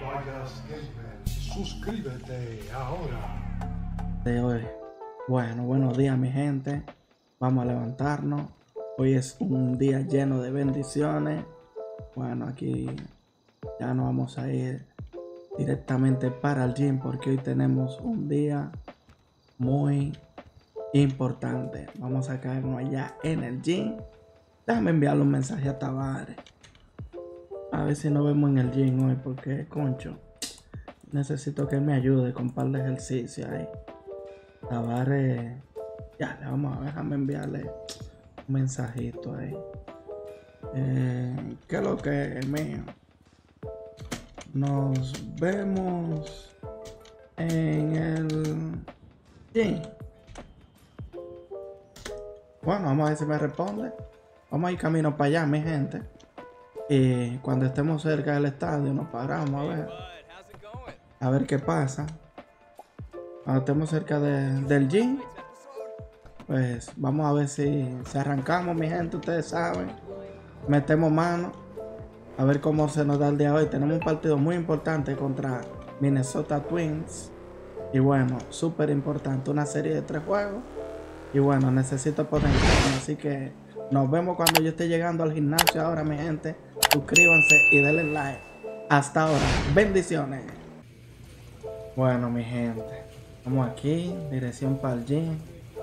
vayas gamer, suscríbete ahora. De hoy. Bueno, buenos días mi gente. Vamos a levantarnos. Hoy es un día lleno de bendiciones. Bueno, aquí ya nos vamos a ir directamente para el gym porque hoy tenemos un día muy importante. Vamos a caernos allá en el gym. Déjame enviarle un mensaje a Tavares. A ver si nos vemos en el gym hoy porque, concho, necesito que él me ayude con un par de ejercicios ahí. Tavares, ya, le vamos a ver, déjame enviarle un mensajito ahí. ¿Qué es lo que es mío? Nos vemos en el gym. Bueno, vamos a ver si me responde. Vamos a ir camino para allá, mi gente. Y cuando estemos cerca del estadio nos paramos a ver qué pasa. Cuando estemos cerca del gym, pues vamos a ver si arrancamos, mi gente. Ustedes saben, metemos mano a ver cómo se nos da el día de hoy. Tenemos un partido muy importante contra Minnesota Twins y bueno, súper importante, una serie de 3 juegos y bueno, necesito potenciarme, así que nos vemos cuando yo esté llegando al gimnasio ahora, mi gente. Suscríbanse y denle like. Hasta ahora, bendiciones. Bueno, mi gente, estamos aquí, dirección para el gym.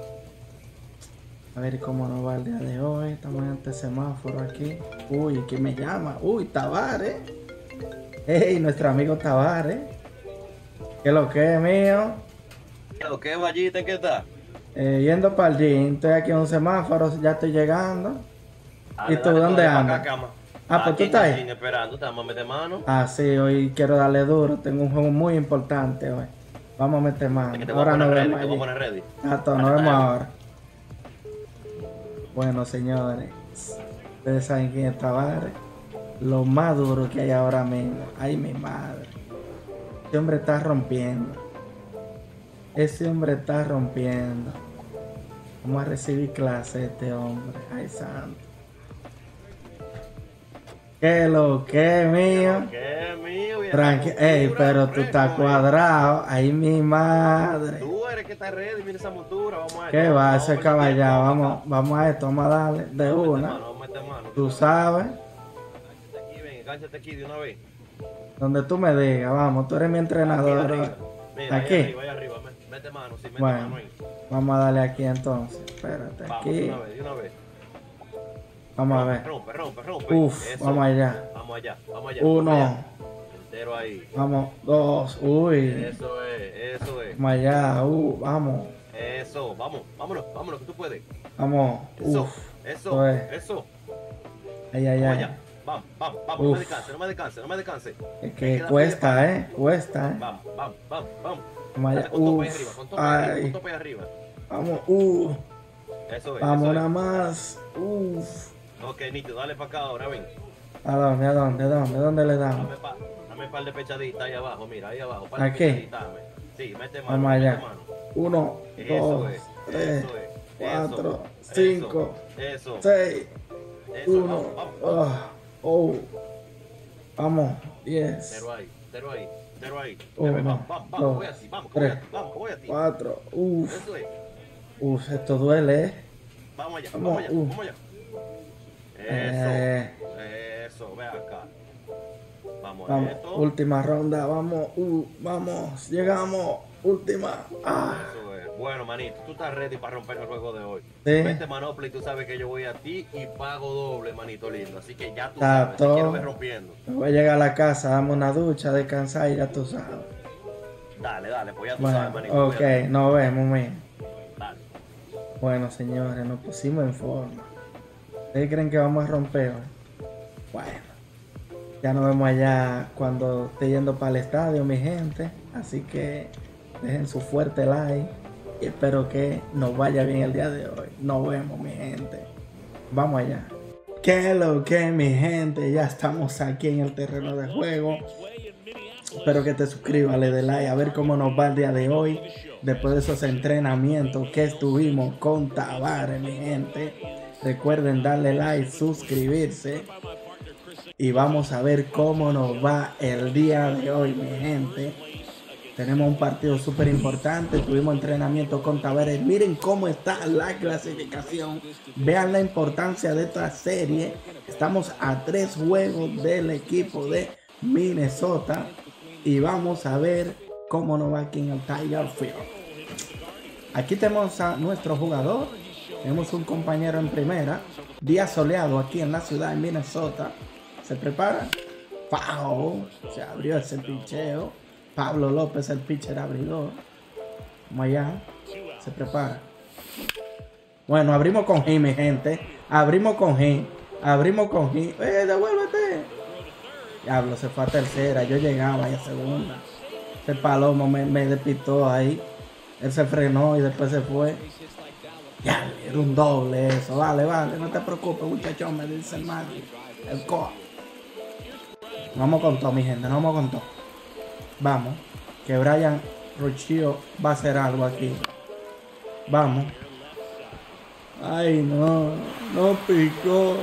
A ver cómo nos va el día de hoy. Estamos en este semáforo aquí. Uy, ¿quién me llama? Uy, Tavares. Hey, nuestro amigo Tavares. ¿Qué es lo que es, mío? ¿Qué lo que es, Vallita? ¿Qué tal? Yendo para el gym. Estoy aquí en un semáforo, ya estoy llegando. ¿Y tú dónde andas? Ah, pues tú estás ahí. Esperando, te vamos a meter mano. Ah, sí, hoy quiero darle duro. Tengo un juego muy importante hoy. Vamos a meter mano. Ahora nos vemos allí. Nos vemos ahora. Bueno, señores, ustedes saben quién es Tavares. Lo más duro que hay ahora mismo. Ay, mi madre. Este hombre está rompiendo. Ese hombre está rompiendo. Vamos a recibir clase de este hombre. Ay, santo. ¿Qué lo que, mío? ¿Qué, mío? Tranquilo. Ey, pero tú estás cuadrado. Ay, mi madre. Tú eres que estás ready, mira esa montura. Vamos a ¿Qué va? Ese caballado. Vamos a esto, vamos a darle de una. Tú sabes. Aquí, ven, engánchate aquí de una vez. Donde tú me digas, vamos, tú eres mi entrenador. Mira, aquí. Ahí arriba, mete mano, sí, mete bueno, mano ahí. vamos a darle aquí entonces. Espérate, vamos, aquí. De una vez. Vamos a ver. Rompe. Uf, eso. Vamos allá. Vamos allá. 1. Entero ahí. Vamos, 2. Uy. Eso es. Vamos allá, vamos. Eso, vámonos, que tú puedes. Vamos, eso. Ay. Vamos, no me descanse. Es que cuesta, cuesta, Vamos. Vamos allá, con tope ahí arriba. Vamos, Eso es. Vamos nada más, Ok, Nito, dale para acá ahora, ven. ¿A dónde le damos? Dame un par de pechaditas ahí abajo, mira, ahí abajo. ¿Aquí? Sí, mete mano. Vamos allá. 1, 2, 3, 4, 5, 6, 1. Vamos, 10. Cero ahí. 1, 2, 3, 4. Esto duele, Vamos allá. Eso, ve acá. Vamos, última ronda, vamos, llegamos, última. Eso es. Bueno, manito, tú estás ready para romper el juego de hoy. Sí. Vente, Manopla, y tú sabes que yo voy a ti y pago doble, manito lindo. Así que ya tú sabes, te quiero ver rompiendo. Voy a llegar a la casa, dame una ducha, descansar y ya tú sabes. Dale, pues ya tú sabes, manito. Ok, cuídate. Nos vemos, mío. Dale. Bueno, señores, nos pusimos en forma. ¿Ustedes creen que vamos a romper hoy? Bueno, ya nos vemos allá cuando esté yendo para el estadio, mi gente. Así que dejen su fuerte like y espero que nos vaya bien el día de hoy. Nos vemos, mi gente. Vamos allá. ¿Qué es lo que, mi gente? Ya estamos aquí en el terreno de juego. Espero que te suscribas, le dé like a ver cómo nos va el día de hoy. Después de esos entrenamientos que estuvimos con Tavares, mi gente. Recuerden darle like, suscribirse y vamos a ver cómo nos va el día de hoy, mi gente. Tenemos un partido súper importante, tuvimos entrenamiento con Tavares. Miren cómo está la clasificación, vean la importancia de esta serie. Estamos a 3 juegos del equipo de Minnesota y vamos a ver cómo nos va aquí en el Tiger Field. Aquí tenemos a nuestro jugador, tenemos un compañero en primera, día soleado aquí en la ciudad de Minnesota. Se prepara, ¡pau! Se abrió ese picheo. Pablo López, el pitcher abridor. Vamos allá, se prepara. Bueno, abrimos con G, mi gente. Abrimos con G. Devuélvete. Diablo, se fue a tercera. Yo llegaba ahí a segunda. Ese palomo me despistó ahí. Él se frenó y después se fue. Ya, era un doble eso. Vale, no te preocupes, muchachón, me dice el Maggie. El co. Vamos con todo, mi gente, vamos con todo. Vamos, que Brian Rocchio va a hacer algo aquí. Vamos. Ay, no picó.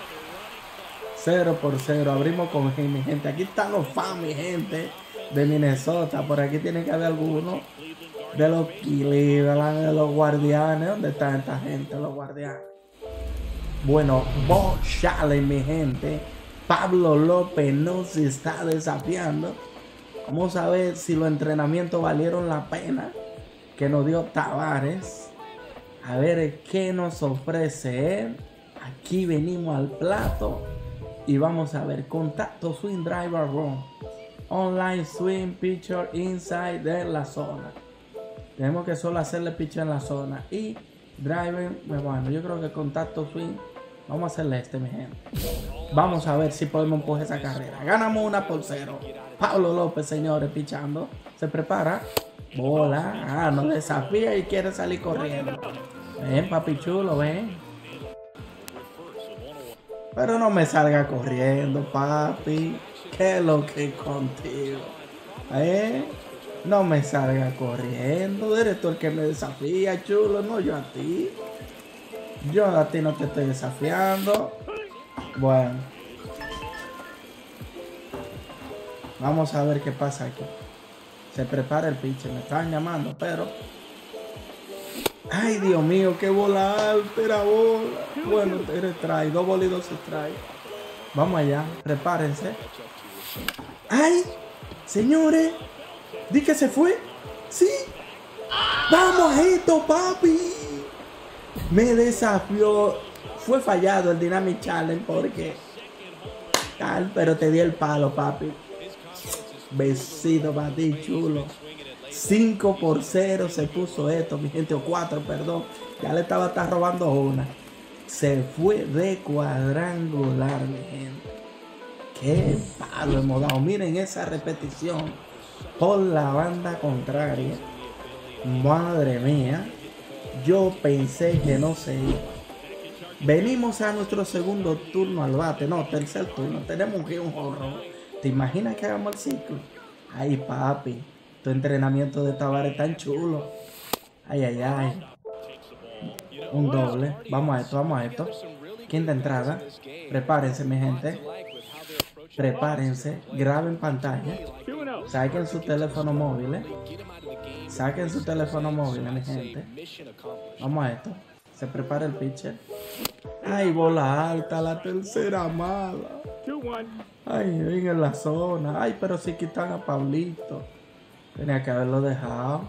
0-0. Abrimos con G, mi gente. Aquí están los fans, mi gente, de Minnesota. Por aquí tiene que haber algunos de los Cleveland, de los Guardianes. ¿Dónde está esta gente, los Guardianes? Bueno, Bo Challenge, mi gente. Pablo López nos está desafiando. Vamos a ver si los entrenamientos valieron la pena que nos dio Tavares. A ver qué nos ofrece él. Aquí venimos al plato. Y vamos a ver contacto swing driver run. Online swing pitcher inside de la zona. Tenemos que solo hacerle pitcher en la zona. Y driver, bueno, yo creo que contacto swing. Vamos a hacerle mi gente. Vamos a ver si podemos empujar esa carrera. Ganamos 1-0. Pablo López, señores, pichando. Se prepara. Bola. Nos desafía y quiere salir corriendo. Ven, papi chulo, ven. Pero no me salga corriendo, papi. ¿Qué es lo que es contigo? No me salga corriendo. Eres tú el que me desafía, chulo. No yo a ti. Yo a ti no te estoy desafiando. Bueno. Vamos a ver qué pasa aquí. Se prepara el pitcher. Me están llamando, pero... Ay, Dios mío, qué bola alta era bola. Bueno, eres strike. 2 bolas y 2 strike. Vamos allá. Prepárense. ¡Ay! Señores. ¿Di que se fue? ¡Sí! ¡Vamos a esto, papi! Me desafió. Fue fallado el Dynamic Challenge porque... pero te di el palo, papi. Besito para ti, chulo. 5-0 se puso esto, mi gente. O 4, perdón. Ya le estaba robando una. Se fue de cuadrangular, mi gente. Qué palo hemos dado. Miren esa repetición por la banda contraria. Madre mía. Yo pensé que no se iba. Venimos a nuestro segundo turno al bate. No, tercer turno. Tenemos un jorro. ¿Te imaginas que hagamos el ciclo? Ay, papi. Tu entrenamiento de Tavares tan chulo. Ay. Un doble. Vamos a esto. Quinta entrada. Prepárense, mi gente. Prepárense. Graben pantalla. Saquen su teléfono móvil. Saquen su teléfono móvil, mi gente. Vamos a esto. Se prepara el pitcher. Ay, bola alta, la tercera mala. Ay, ven en la zona. Ay, pero si quitan a Pablito. Tenía que haberlo dejado.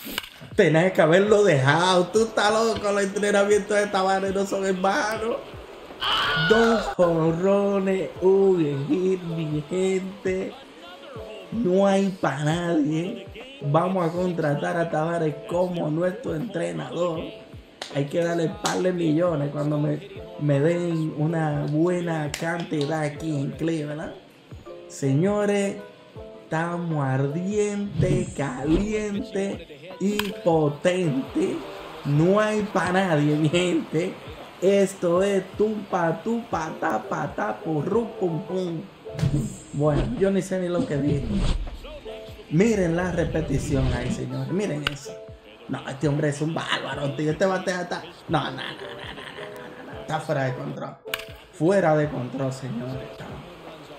Tú estás loco. Los entrenamientos de Tavares no son en vano. 2 jonrones, un hit, mi gente. No hay para nadie. Vamos a contratar a Tavares como nuestro entrenador. Hay que darle un par de millones cuando me den una buena cantidad aquí en Cleveland. Señores, estamos ardiente, caliente y potente. No hay para nadie, mi gente. Esto es tumpa, tapa, purru, pum, pum. Bueno, yo ni sé ni lo que dije. Miren la repetición ahí, señores. Miren eso. No, este hombre es un bárbaro, tío. Este batea está... No. Está fuera de control. Fuera de control, señores.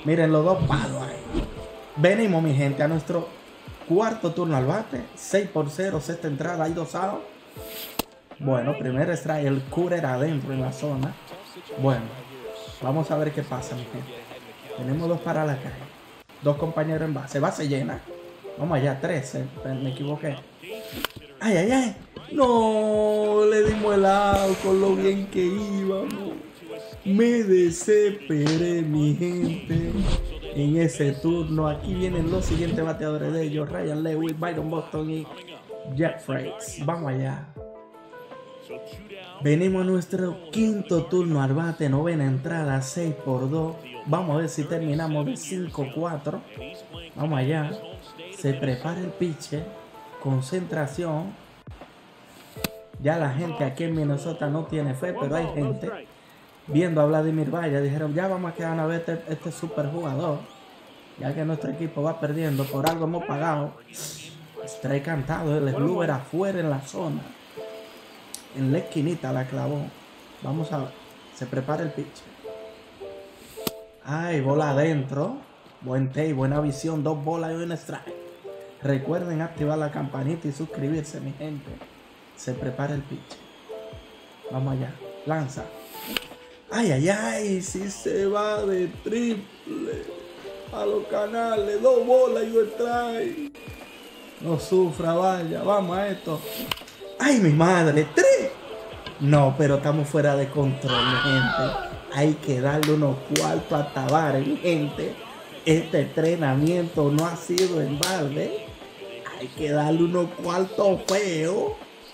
Miren los dos palos ahí. Venimos, mi gente, a nuestro cuarto turno al bate. 6-0, sexta entrada, hay 2 outs. Bueno, primer strike, el Curer adentro en la zona. Bueno, vamos a ver qué pasa, mi gente. Tenemos 2 para la calle. 2 compañeros en base llena. Vamos allá, 13, me equivoqué. Ay, ay, ay. No, le dimos el out con lo bien que íbamos. Me desesperé, mi gente. En ese turno, aquí vienen los siguientes bateadores de ellos: Ryan Lewis, Byron Boston y Jack Frakes. Vamos allá. Venimos a nuestro quinto turno al bate, novena entrada, 6-2. Vamos a ver si terminamos de 5-4. Vamos allá. Se prepara el pitcher. Concentración. Ya la gente aquí en Minnesota no tiene fe, pero hay gente viendo a Vladimir Vaya. Dijeron, ya vamos a quedar a ver este super jugador. Ya que nuestro equipo va perdiendo, por algo hemos pagado. Strike cantado, el Sluber afuera en la zona. En la esquinita la clavó. Vamos a ver. Se prepara el pitcher. Ay, bola adentro. Buen take, buena visión. 2 bolas y un strike. Recuerden activar la campanita y suscribirse, mi gente. Se prepara el pitcher. Vamos allá. Lanza. Ay, ay, ay. Si se va de triple. A los canales. 2 bolas y un strike. No sufra, vaya. Vamos a esto. ¡Ay, mi madre! 3. No, pero estamos fuera de control, mi gente. Hay que darle unos cuartos a Tavares, mi gente. Este entrenamiento no ha sido en balde. Hay que darle unos cuartos feos.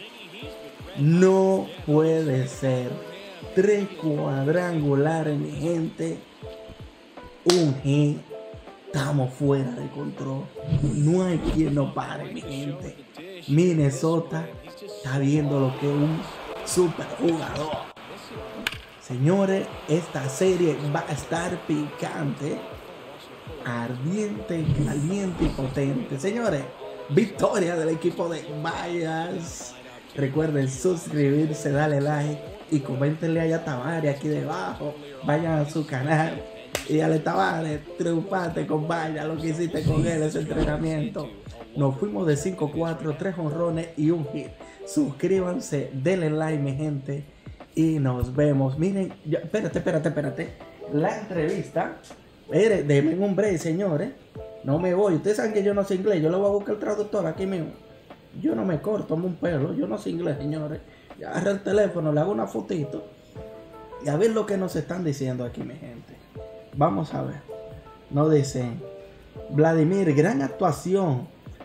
No puede ser. 3 cuadrangulares, mi gente. Un hit. Estamos fuera de control. No hay quien nos pare, mi gente. Minnesota está viendo lo que es un super jugador. Señores, esta serie va a estar picante, ardiente, caliente y potente. Señores, victoria del equipo de Vallas. Recuerden suscribirse, darle like y coméntenle allá a Tavares aquí debajo. Vayan a su canal y dale, Tavares, triunfaste con Vallas, lo que hiciste con él, ese entrenamiento. Nos fuimos de 5-4, 3 jonrones y un hit. Suscríbanse, denle like, mi gente, y nos vemos. Miren, espérate. La entrevista, denme un break, señores. No me voy. Ustedes saben que yo no sé inglés. Yo le voy a buscar el traductor aquí mismo. Yo no me corto, un pelo. Yo no sé inglés, señores. Agarra el teléfono, le hago una fotito y a ver lo que nos están diciendo aquí, mi gente. Vamos a ver. Nos dicen: Vladimir, gran actuación.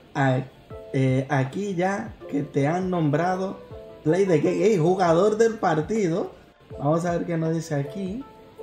Aquí ya que te han nombrado play the game, jugador del partido. Vamos a ver qué nos dice aquí.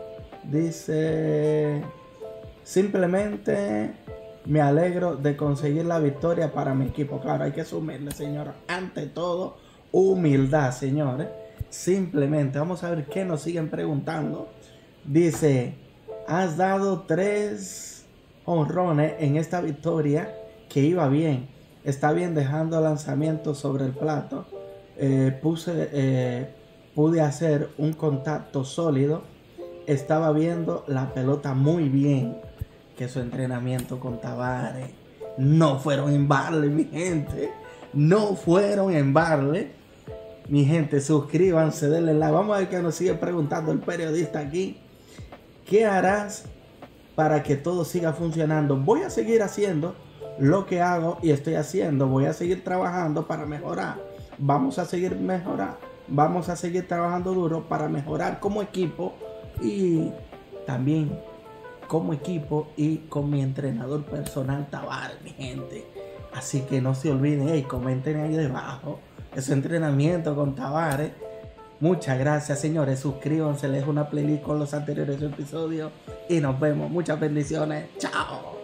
Dice: simplemente me alegro de conseguir la victoria para mi equipo. Claro, hay que sumirle, señora. Ante todo, humildad, señores. Simplemente, vamos a ver qué nos siguen preguntando. Dice: has dado 3 jonrones en esta victoria, que iba bien. Está bien dejando lanzamientos sobre el plato. Pude hacer un contacto sólido. Estaba viendo la pelota muy bien. Que su entrenamiento con Tavares no fueron en balde, mi gente. No fueron en balde. Mi gente, suscríbanse, denle like. Vamos a ver qué nos sigue preguntando el periodista aquí. ¿Qué harás para que todo siga funcionando? Voy a seguir haciendo lo que hago y estoy haciendo. Voy a seguir trabajando para mejorar. Vamos a seguir mejorar. Vamos a seguir trabajando duro para mejorar como equipo y también como equipo y con mi entrenador personal Tavares, mi gente. Así que no se olviden, comenten ahí debajo ese entrenamiento con Tavares. Muchas gracias, señores. Suscríbanse, les dejo una playlist con los anteriores episodios y nos vemos. Muchas bendiciones. Chao.